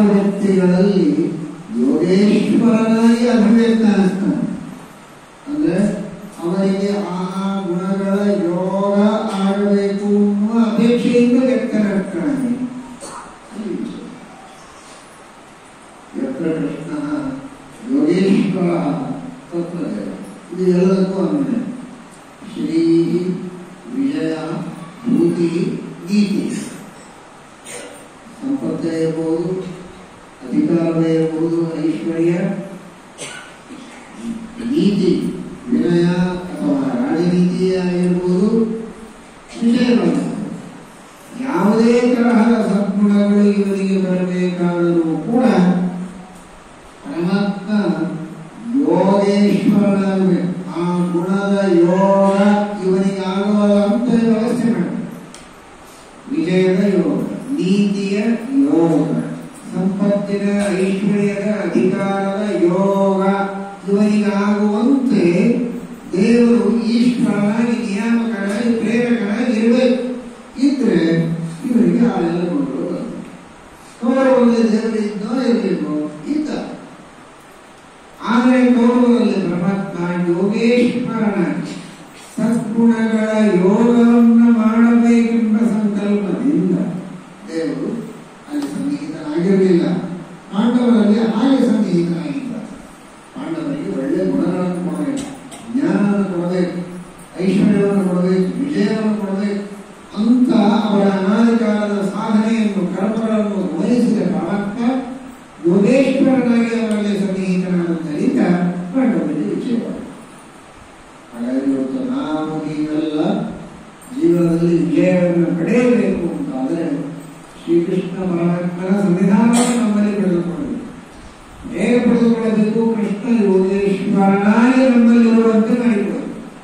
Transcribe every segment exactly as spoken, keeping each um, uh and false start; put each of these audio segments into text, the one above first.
ವ್ಯಕ್ತಿಗಳಲ್ಲಿ ಯೋಗೇಶ್ವರನಾಗಿ ಅಭಿವ್ಯಕ್ತ ಆಗ್ತಾನೆ. ಅಂದ್ರೆ ಅವರಿಗೆ ಆ ಗುಣಗಳ ಯೋಗ ಆಗಬೇಕು ಅನ್ನುವ ಅಪೇಕ್ಷೆಯಿಂದ ವ್ಯಕ್ತನಾಗ್ತಾನೆ. ಯತ್ರ ಕೃಷ್ಣ ಯೋಗೇಶ್ವರ ತತ್ವದೇವ. ಇದು ಎಲ್ಲದಕ್ಕೂ ಅನ್ವಯ. ಶ್ರೀ ವಿಜಯ ಭೂತಿ ಗೀತಿ. ಸಂಪತ್ತೇ ಇರಬಹುದು, ಅಧಿಕಾರವೇ ಇರಬಹುದು, ಐಶ್ವರ್ಯ, ನೀತಿ ವಿನಯ ಅಥವಾ ರಾಜನೀತಿ ಆಗಿರ್ಬೋದು, ವಿಷಯಗಳು ಯಾವುದೇ ತರಹದ ಸದ್ಗುಣಗಳು ಇವರಿಗೆ ಬರಬೇಕಾದರೂ ಕೂಡ ಪರಮಾತ್ಮ ಯೋಗೇಶ್ವರನಾಗಬೇಕು. ಆ ಗುಣದ ಯೋಗ ಇವನಿಗೆ ಆಗುವಂತ ವ್ಯವಸ್ಥೆ ಮಾಡಬೇಕು. ವಿಜಯದ ಯೋಗ, ನೀತಿಯ ಯೋಗ, ಸಂಪತ್ತಿನ ಐಶ್ವರ್ಯದ ಅಧಿಕಾರದ ಯೋಗ ಇವನಿಗಾಗುವಂತೆ ದೇವರು ಈಶ್ವರನಾಗಿ ನಿಯಾಮಕನಾಗಿ ಪ್ರೇರಕನಾಗಿ ಇರಬೇಕು. ಇದ್ರೆ ಇವರಿಗೆ ಆ ಎಲ್ಲ ಗುಣಗಳು ಬರ್ತವೆ. ಕೌರವರಲ್ಲಿ ದೇವರು ಇದ್ದೋ ಇರಬೇಕು, ಇದ್ದ. ಆದರೆ ಕೌರವರಲ್ಲಿ ಪರಮಾತ್ಮ ಯೋಗೇಶ್ವರನಾಗಿ ಸದ್ಗುಣಗಳ ಯೋಗವನ್ನು ಮಾಡಬೇಕೆಂಬ ಸಂಕಲ್ಪದಿಂದ ದೇವರು ಅಲ್ಲಿ ಸನ್ನಿಹಿತನಾಗಿರಲಿಲ್ಲ. ಪಾಂಡವರಲ್ಲಿ ಹಾಗೆ ಸನ್ನಿಹಿತನಾಗಿಲ್ಲ. ಪಾಂಡವರಿಗೆ ಒಳ್ಳೆ ಗುಣಗಳನ್ನು ಕೊಡಬೇಕು, ಜ್ಞಾನವನ್ನು ಕೊಡಬೇಕು, ಐಶ್ವರ್ಯವನ್ನು ಕೊಡಬೇಕು, ವಿಜಯವನ್ನು ಕೊಡಬೇಕು ಅಂತ ಅವರ ಅನಾದಿ ಕಾಲದ ಸಾಧನೆಯನ್ನು ಕರ್ಮಗಳನ್ನು ವಹಿಸಿದ ಪರಮಾತ್ಮ ಯೋಗೇಶ್ವರನಾಗಿ ಅವರಲ್ಲಿ ಸನ್ನಿಹಿತನಾದ್ದರಿಂದ ಪಾಂಡವರಿಗೆ ವಿಜಯವಾದ. ಹಾಗಾಗಿ ಇವತ್ತು ನಾವು ನೀವೆಲ್ಲ ಜೀವನದಲ್ಲಿ ವಿಜಯವನ್ನು ಪಡೆಯಬೇಕು ಅಂತಾದರೆ ಶ್ರೀಕೃಷ್ಣ ಪರಮಾತ್ಮನ ಸಂವಿಧಾನವನ್ನು ನಮ್ಮಲ್ಲಿ ಪಡೆದುಕೊಳ್ಳಬೇಕು. ಹೇಗೆ ಪಡೆದುಕೊಳ್ಳಬೇಕು? ಕೃಷ್ಣ ಯೋಗೇಶ್ವರನಾಗಿ ನಮ್ಮಲ್ಲಿರುವಂತೆ ಮಾಡಿಕೊಳ್ಳಬೇಕು.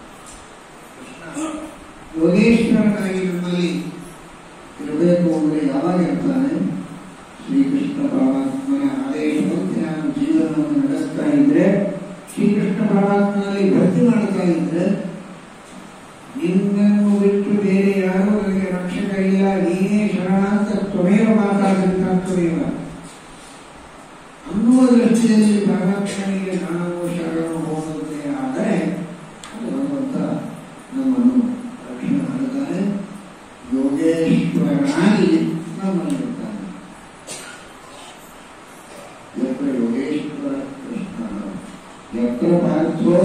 ಯೋಗೇಶ್ವರನಾಗಿ ನಮ್ಮಲ್ಲಿ ಇರಬೇಕು ಅಂದರೆ ಯಾವಾಗ ಇರ್ತಾನೆ? ಶ್ರೀಕೃಷ್ಣ ಪರಮಾತ್ಮನ ಆದೇಶದಂತೆ ನಾನು ಜೀವನವನ್ನು ನಡೆಸ್ತಾ ಇದ್ರೆ, ಶ್ರೀಕೃಷ್ಣ ಪರಮಾತ್ಮನಲ್ಲಿ ಭಕ್ತಿ ಮಾಡ್ತಾ ಇದ್ರೆ, ನಿನ್ನನ್ನು ಬಿಟ್ಟು ಬೇರೆ ಯಾರು ನನಗೆ ರಕ್ಷಕ ಇಲ್ಲ, ನೀನೇ ಶರಣಾಂತ ತ್ವಮೇವ ಮಾತಾಡಿದಂತ ತ್ವಮೇವ ಅನ್ನುವ ದೃಷ್ಟಿಯಲ್ಲಿ ಪರಮಾತ್ಮನಿಗೆ ನಾವು ಶರಣು ಹೋದಂತೆ ಆದರೆ ಅದು ಭಗವಂತ ನಮ್ಮನ್ನು ರಕ್ಷಣೆ ಮಾಡುತ್ತಾನೆ. ಯೋಗೇಶ್ವರನಾಗಿ ನಮ್ಮಲ್ಲಿರ್ತಾನೆ. ಯತ್ರ ಯೋಗೇಶ್ವರ ಕೃಷ್ಣ ಯತ್ರ ಪಾರ್ಥೋ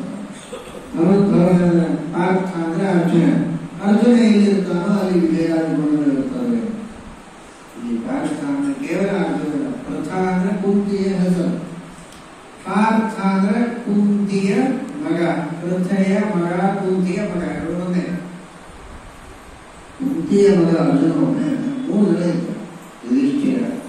ಪಾರ್ಥ ಅಂದ್ರೆ ಅರ್ಜುನ. ಅರ್ಜುನ ಎಲ್ಲಿರ್ತಾನೋ ಅಲ್ಲಿ ವಿಜಯಾದಿಗಳು ಇರ್ತಾರೆ. ಈ ಪಾರ್ಥ ಅಂದ್ರೆ ಕೇವಲ ಅರ್ಜುನ. ಪ್ರಥ ಅಂದ್ರೆ ಕುಂತಿಯ ಹೆಸರು. ಪಾರ್ಥ ಅಂದ್ರೆ ಕುಂತಿಯ ಮಗ. ಪ್ರಥೆಯ ಮಗ, ಕುಂತಿಯ ಮಗ ಎರಡು ಒಂದೇ. ಕುಂತಿಯ ಮಗ ಅರ್ಜುನ ಒಬ್ಬನೇ. ಮೂರು ಜನ ಇದ್ದಾರೆ. ಯುಧಿಷ್ಠಿರ,